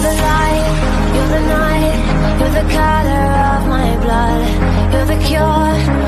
the light, you're the night, you're the color of my blood. You're the cure